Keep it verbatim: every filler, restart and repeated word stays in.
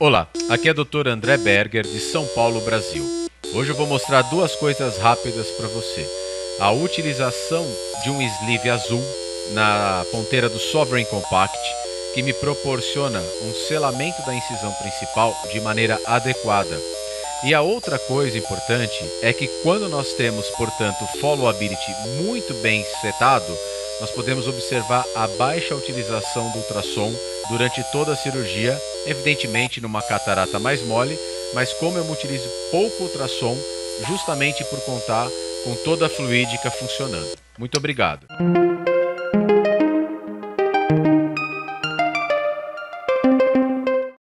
Olá, aqui é o doutor André Berger de São Paulo, Brasil. Hoje eu vou mostrar duas coisas rápidas para você. A utilização de um sleeve azul na ponteira do Sovereign Compact, que me proporciona um selamento da incisão principal de maneira adequada. E a outra coisa importante é que quando nós temos, portanto, followability muito bem setado, nós podemos observar a baixa utilização do ultrassom durante toda a cirurgia, evidentemente numa catarata mais mole, mas como eu utilizo pouco ultrassom, justamente por contar com toda a fluídica funcionando. Muito obrigado.